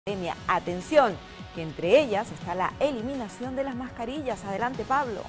pandemia. Atención, que entre ellas está la eliminación de las mascarillas. Adelante, Pablo.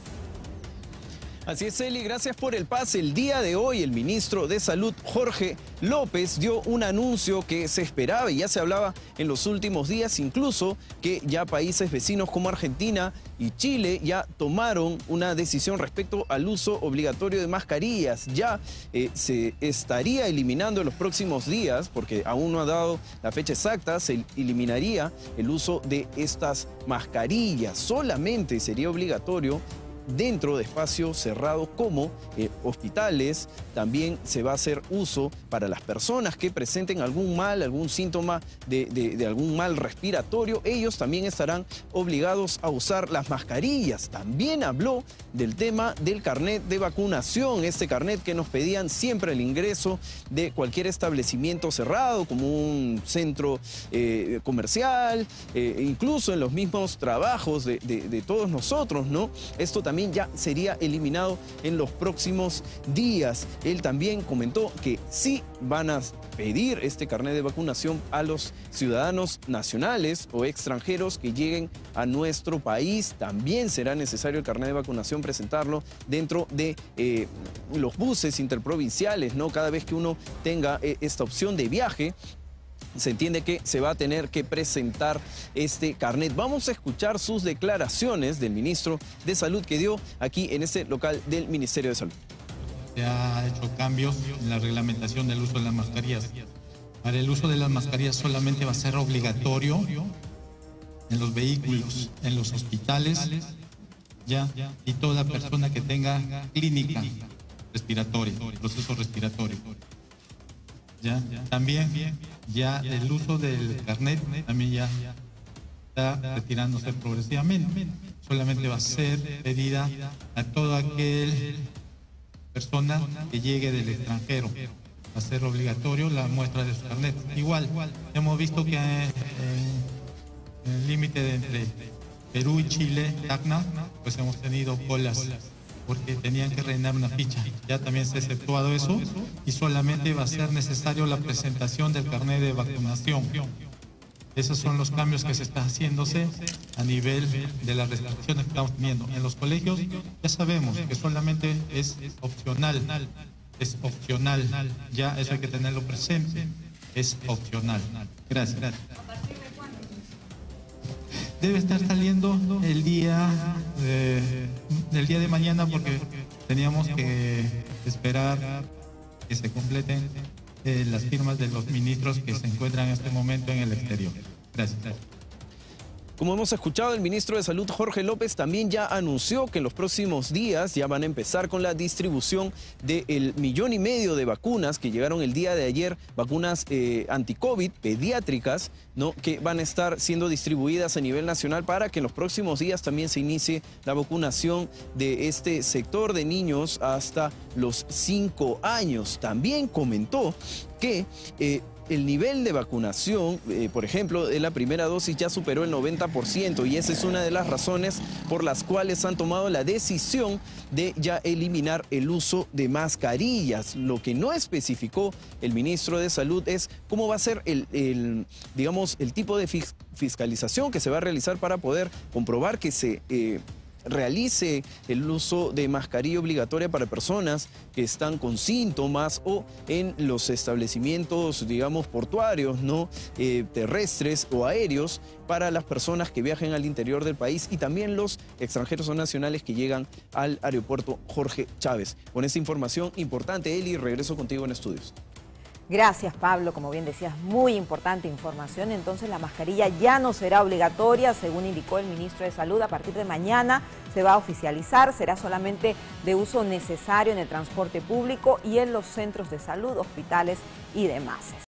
Así es, Eli, gracias por el pase. El día de hoy el ministro de Salud, Jorge López, dio un anuncio que se esperaba y ya se hablaba en los últimos días, incluso que ya países vecinos como Argentina y Chile ya tomaron una decisión respecto al uso obligatorio de mascarillas. Ya se estaría eliminando en los próximos días, porque aún no ha dado la fecha exacta, se eliminaría el uso de estas mascarillas. Solamente sería obligatorio dentro de espacios cerrados como hospitales. También se va a hacer uso para las personas que presenten algún síntoma de algún mal respiratorio. Ellos también estarán obligados a usar las mascarillas. También habló del tema del carnet de vacunación, este carnet que nos pedían siempre al ingreso de cualquier establecimiento cerrado, como un centro comercial, incluso en los mismos trabajos de todos nosotros, ¿no? Esto también ya sería eliminado en los próximos días. Él también comentó que sí van a pedir este carnet de vacunación a los ciudadanos nacionales o extranjeros que lleguen a nuestro país. También será necesario el carnet de vacunación presentarlo dentro de los buses interprovinciales, ¿no? Cada vez que uno tenga esta opción de viaje, se entiende que se va a tener que presentar este carnet. Vamos a escuchar sus declaraciones del ministro de Salud que dio aquí en este local del Ministerio de Salud. Se ha hecho cambios en la reglamentación del uso de las mascarillas. Para el uso de las mascarillas solamente va a ser obligatorio en los vehículos, en los hospitales, y toda persona que tenga clínica respiratoria, proceso respiratorio. También ya el uso del carnet también ya está retirándose progresivamente. Solamente va a ser pedida a toda aquella persona que llegue del extranjero. Va a ser obligatorio la muestra de su carnet. Igual, hemos visto que en el límite entre Perú y Chile, Tacna, pues hemos tenido colas porque tenían que rellenar una ficha. Ya también se ha exceptuado eso y solamente va a ser necesario la presentación del carnet de vacunación. Esos son los cambios que se están haciéndose a nivel de las restricciones que estamos teniendo. En los colegios ya sabemos que solamente es opcional. Es opcional. Ya eso hay que tenerlo presente. Es opcional. Gracias. Debe estar saliendo el día de mañana porque teníamos que esperar que se completen las firmas de los ministros que se encuentran en este momento en el exterior. Gracias. Como hemos escuchado, el ministro de Salud, Jorge López, también ya anunció que en los próximos días ya van a empezar con la distribución del 1,5 millones de vacunas que llegaron el día de ayer, vacunas anti-COVID pediátricas, ¿no?, que van a estar siendo distribuidas a nivel nacional para que en los próximos días también se inicie la vacunación de este sector de niños hasta los 5 años. También comentó que el nivel de vacunación, por ejemplo, de la primera dosis ya superó el 90% y esa es una de las razones por las cuales han tomado la decisión de ya eliminar el uso de mascarillas. Lo que no especificó el ministro de Salud es cómo va a ser digamos, el tipo de fiscalización que se va a realizar para poder comprobar que se realice el uso de mascarilla obligatoria para personas que están con síntomas o en los establecimientos, digamos, portuarios, ¿no?, terrestres o aéreos, para las personas que viajen al interior del país y también los extranjeros o nacionales que llegan al aeropuerto Jorge Chávez. Con esta información importante, Eli, regreso contigo en estudios. Gracias, Pablo. Como bien decías, muy importante información. Entonces, la mascarilla ya no será obligatoria, según indicó el ministro de Salud. A partir de mañana se va a oficializar. Será solamente de uso necesario en el transporte público y en los centros de salud, hospitales y demás.